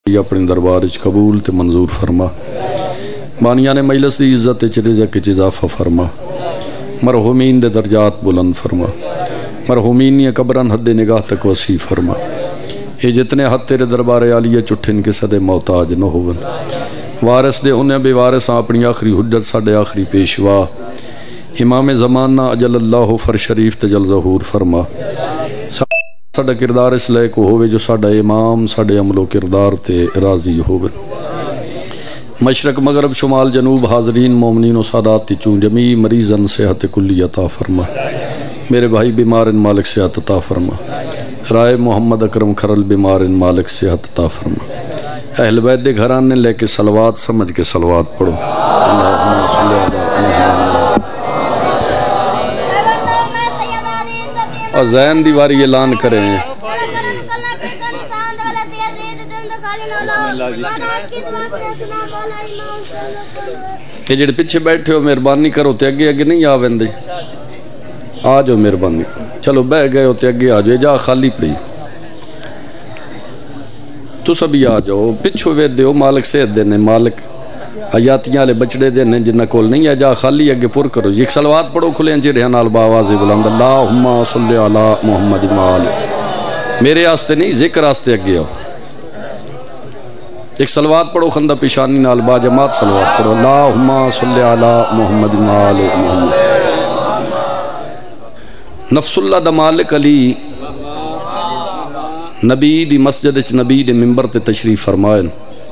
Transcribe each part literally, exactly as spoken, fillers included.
اپنے دربار اچ قبول تے منظور فرما بانیان مجلس دی عزت اچ رزق اچ اضافہ فرما مرحومین دے درجات بلند فرما مرحومین یہ قبران حد نگاہ تک وسیع فرما یہ جتنے حد تیرے دربار عالیہ چٹھن کے صدے محتاج نہ ہوون وارث دے انہیں بے وارث اپنی آخری حجت ساڑے آخری پیشوا امام زمانہ اجل اللہ فر شریف تجل ظہور فرما ساڑا کردار اس لئے کو ہوئے جو ساڑا امام ساڑے عمل و کردار تے راضی ہوئے مشرق مغرب شمال جنوب حاضرین مومنین و سادات تی چون جمی مریضن صحت کلی عطا فرما میرے بھائی بیمارن مالک صحت عطا فرما رائے محمد اکرم کھرل بیمارن مالک صحت عطا فرما اہل بیت دے گھران نے لے کے صلوات سمجھ کے صلوات پڑھو اللہم صلی اللہ اور زین دیواری اعلان کریں کہ جڑے پیچھے بیٹھے ہو مہربانی کرو تے اگے اگے نہیں آویں دے آ جاؤ مہربانی چلو بہ گئے ہو تے اگے آ جاؤ جا خالی پئی تو سبھی آ جاؤ پچھو وید دیو مالک صحت دینے مالک حیاتیاں لے بچڑے دینے جنہ کول نہیں ہے جا خالی اگے پر کرو ایک صلوات پڑھو کھلیں جی رہن آلباواز بلند اللہم صلی علی محمد مال میرے آستے نہیں ذکر آستے اگے ہو ایک صلوات پڑھو خندہ پیشانی نالبا جماعت صلوات پڑھو اللہم صلی علی محمد مال محمد نفس اللہ دا مالک علی نبی دی مسجد اچ نبی دی ممبر تے تشریف فرمائن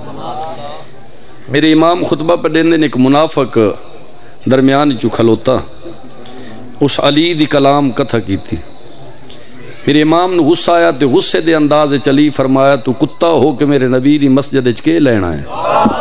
میرے امام خطبہ پہ دینے نے ایک منافق درمیان چو کھلوتا اس علی دی کلام کتھا کی تھی میرے امام نے غصہ آیا تے غصے دے انداز چلی فرمایا تو کتا ہو کہ میرے نبی دی مسجد اچ کے لینا ہے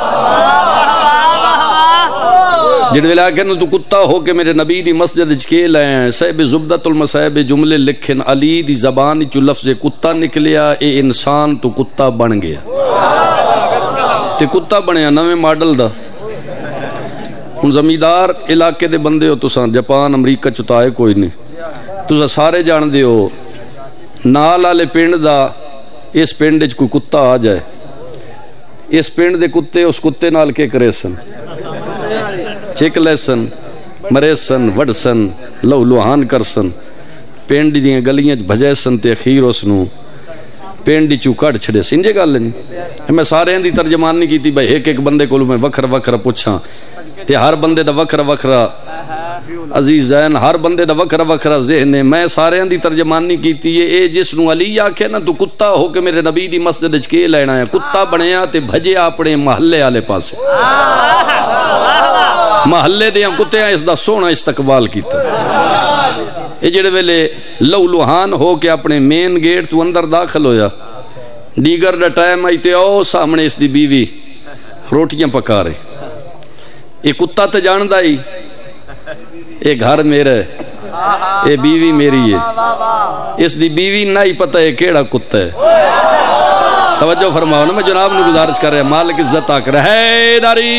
جڑے ویلہ کہنا تو کتا ہو کہ میرے نبی دی مسجد اچ کے لینا ہے صحب زبدت المصحب جملے لکھن علی دی زبان چو لفظ کتا نکلیا اے انسان تو کتا بن گیا تے کتا بنیا نویں ماڈل دا ہم زمیندار علاقے دے بندے ہو تساں جاپان امریکہ چتائے کوئی نہیں تساں سارے جان دے ہو نال آلے پینڈ دا اس پینڈ اچ کوئی کتا آ جائے اس پینڈ دے کتے اس کتے نال کے کرے سن چک لے سن مرے سن وڈ سن لو لوہان کر سن پینڈ دیاں گلیاں بھجے سن تے خیر اس نو پینڈی چوکڑ چھڑے سنجے گا لیں میں سارے ہیں دی ترجمان نہیں کی تھی بھائی ایک ایک بندے کو میں وکر وکر پوچھاں تے ہر بندے دا وکر وکر عزیز زین ہر بندے دا وکر وکر ذہن ہے میں سارے ہیں دی ترجمان نہیں کی تھی اے جس نو علی آکھے نا تو کتا ہو کہ میرے نبی دی مسجد اچ کے لینا ہے کتا بنیا تے بھجے اپنے محلے آلے پاسے محلے دیاں کتے ہیں اس دا سونا استقبال کیتا یہ جڑے ویلے لو لوہان ہو کے اپنے مین گیٹ تو اندر داخل ہویا دیگر دا ٹائم آئی تے او سامنے اس دی بیوی روٹیاں پکا رہے یہ کتا تے جان دائی یہ گھر میرا ہے یہ بیوی میری ہے اس دی بیوی نہ ہی پتہ ہے کیڑا کتا ہے توجہ فرماؤ نا میں جناب نے گزارش کر رہے ہیں مالک عزت آ کر ہے داری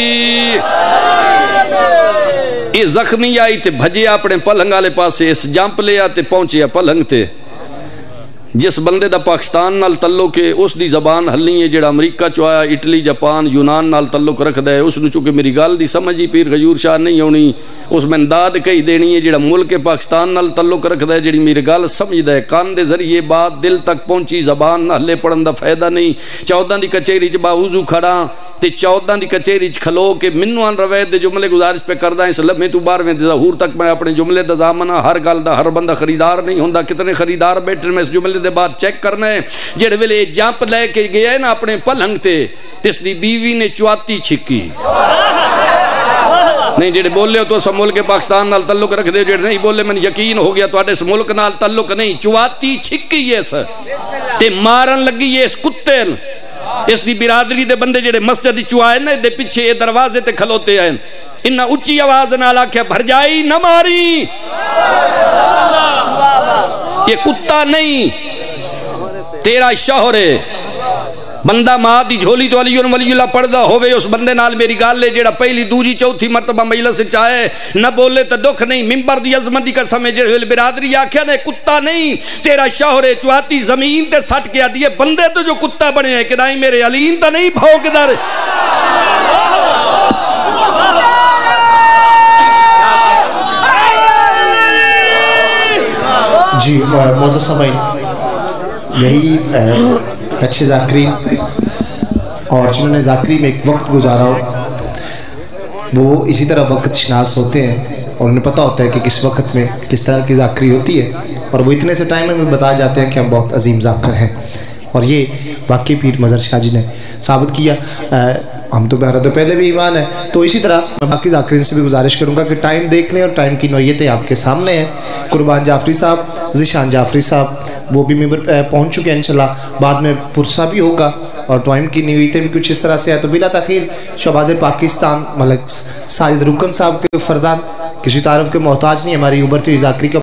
یہ زخمی آئی تے بھجے اپنے پلنگ آلے پاسے اس جامپ لے آتے پہنچے پلنگ تے جس بندے دا پاکستان نال تعلق ہے اس دی زبان ہلنی ہے جڑا امریکہ چوایا اٹلی جاپان یونان نال تعلق رکھ دے اس نے چونکہ میری گال دی سمجھی پیر غیور شاہ نہیں ہونی اس میں انداد کہی دینی ہے جڑا ملک پاکستان نال تعلق رکھ دے جڑی میری گال سمجھ دے کان دے ذریعے بات دل تک پہنچی زبان نہ ہلے پڑھن دا فائدہ نہیں چودہ دی کچہری چ باوضو کھڑا تے چودہ دی کچہری چ کھلو کہ منو ان روایت دے جملے گزارش پہ کردہ اس لمحے تو بارہویں ظہور تک میں اپنے جملے دا ضامنہ ہر گل دا ہر بندہ خریدار نہیں ہوندا کتنے خریدار بیٹھے میں اس جملے دے بعد چیک کرنا ہے جڑے ویلے جامپ لے کے گیا ہے نا اپنے پلنگ تے تس دی بیوی نے چواتی چھکی نہیں جڑے بولے ہو تو اس ملک پاکستان نال تعلق رکھ دے جڑے نہیں بولے من یقین ہو گیا تو آڑے اس ملک نال تعلق نہیں چواتی چھکی ہے سر تے مارن لگی ہے اس کتے اس دی برادری دے بندے جڑے مسجد چوائے نا دے پیچھے یہ دروازے تے کھلوتے ہیں انہا اچھی آواز نہ لاکھے بھر جائی نہ ماری یہ کتا نہیں تیرا شوہر ہے بندہ ماں دی جھولی تو علی ولی اللہ پڑھدا ہوئے اس بندے نال میری گل ہے جیڑا پہلی دوجی چوتھی مرتبہ مجلس وچ آئے نہ بولے تے دکھ نہیں ممبر دی عظمت دی قسم ہے جڑے برادری آکھیا نے کتا نہیں تیرا شوہر چواتی زمین تے سٹ کے آدھی ہے بندے تو جو کتا بنے ہیں کہ نہیں میرے علیم تا نہیں بھونکدا جی معزز سامعین یہی اچھے ذاکرین اور جنہوں نے ذاکری میں ایک وقت گزارا ہو وہ اسی طرح وقت شناس ہوتے ہیں اور انہیں پتہ ہوتا ہے کہ کس وقت میں کس طرح کی ذاکری ہوتی ہے اور وہ اتنے سے ٹائم میں بھی بتا جاتے ہیں کہ ہم بہت عظیم ذاکر ہیں اور یہ واقعی پیر مظہر شاہ جی نے ثابت کیا ہم تو میرا تو پہلے بھی ایمان ہے تو اسی طرح میں باقی ذاکرین سے بھی گزارش کروں گا کہ ٹائم دیکھ لیں اور ٹائم کی نوعیتیں آپ کے سامنے ہیں قربان جعفری صاحب ذیشان جعفری صاحب وہ بھی ممبر پہنچ چکے ہیں انشاءاللہ بعد میں پرسہ بھی ہوگا اور ٹائم کی نوعیتیں بھی کچھ اس طرح سے ہے تو بلا تاخیر شہباز پاکستان ملک ساجد رکن صاحب کے فرزان کسی تعارف کے محتاج نہیں ہماری ابھرتی ہوئی ذاکری کا